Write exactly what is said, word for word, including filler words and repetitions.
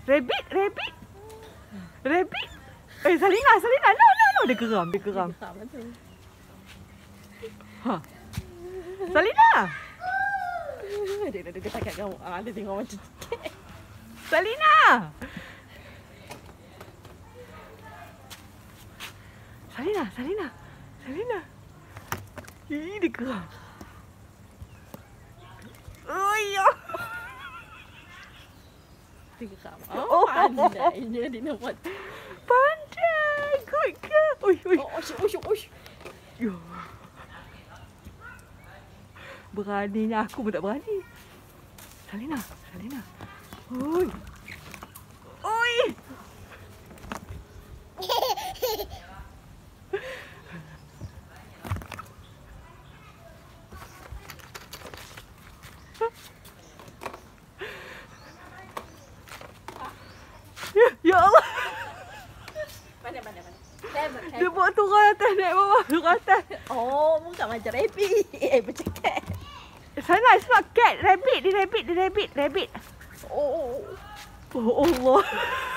Rabbit, rabbit. Rabbit. Eh, Salina, Salina. No, no, no. Dia geram, dia geram. Ha. Salina. Dia dia dia takkan kau. Ah, dia tengok macam Salina. Salina, Salina. Salina. Ih, dia geram. Oh, ya. Dia geram. Oh, pandainya dia nak buat. Pandai. Good girl. Ui, ui. Oh, osh, osh, osh. Yo. Beraninya aku pun tak berani. Salina, Salina. Oi. Oi. Ya, ya Allah. Mana, mana, mana. Saya, Dia buat turun atas, naik bawah, turun atas. Oh, bukan macam rabbit. Eh, macam cat. Sana, it's not cat. Rabbit, dia rabbit, dia rabbit, rabbit. Oh. Oh Allah.